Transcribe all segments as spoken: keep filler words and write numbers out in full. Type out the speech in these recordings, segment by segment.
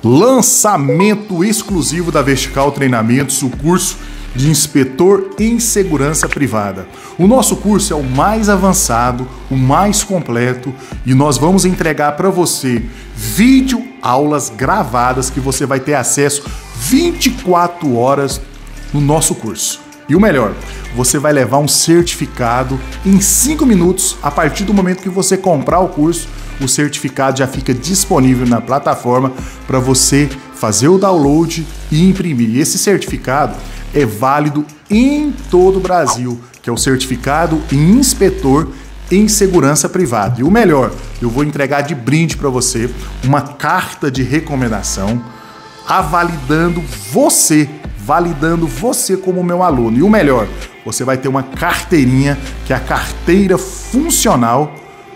Lançamento exclusivo da Vertical Treinamentos, o curso de inspetor em segurança privada. O nosso curso é o mais avançado, o mais completo, e nós vamos entregar para você vídeo aulas gravadas que você vai ter acesso vinte e quatro horas no nosso curso. E o melhor, você vai levar um certificado em cinco minutos. A partir do momento que você comprar o curso, o certificado já fica disponível na plataforma para você fazer o download e imprimir. Esse certificado é válido em todo o Brasil, que é o certificado em inspetor em segurança privada. E o melhor, eu vou entregar de brinde para você uma carta de recomendação avalidando você, validando você como meu aluno. E o melhor, você vai ter uma carteirinha, que é a carteira funcional,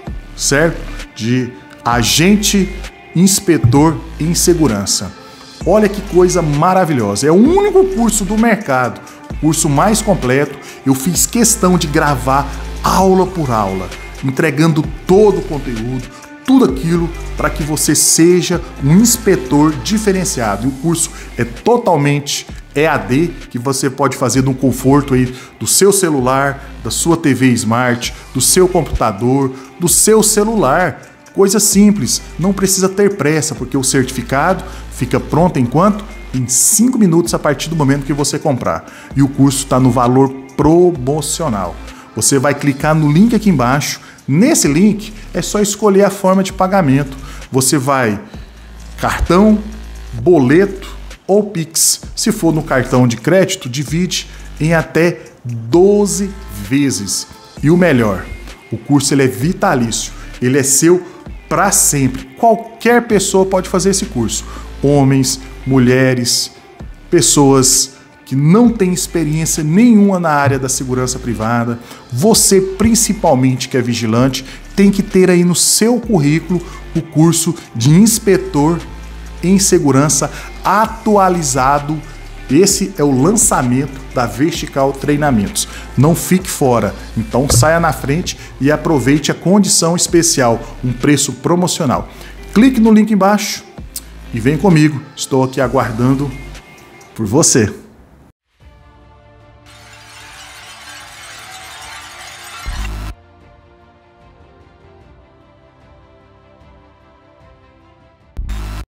certo? De agente inspetor em segurança. Olha que coisa maravilhosa. É o único curso do mercado, o curso mais completo. Eu fiz questão de gravar aula por aula, entregando todo o conteúdo, tudo aquilo para que você seja um inspetor diferenciado. E o curso é totalmente E A D, que você pode fazer no conforto aí do seu celular, da sua T V Smart, do seu computador, do seu celular. Coisa simples, não precisa ter pressa, porque o certificado fica pronto em quanto? Em cinco minutos a partir do momento que você comprar. E o curso está no valor promocional. Você vai clicar no link aqui embaixo. Nesse link é só escolher a forma de pagamento. Você vai cartão, boleto ou Pix. Se for no cartão de crédito, divide em até doze vezes. E o melhor, o curso ele é vitalício. Ele é seu para sempre. Qualquer pessoa pode fazer esse curso. Homens, mulheres, pessoas que não têm experiência nenhuma na área da segurança privada. Você, principalmente, que é vigilante, tem que ter aí no seu currículo o curso de inspetor em segurança atualizado. Esse é o lançamento da Vertical Treinamentos. Não fique fora, então saia na frente e aproveite a condição especial, um preço promocional. Clique no link embaixo e vem comigo, estou aqui aguardando por você.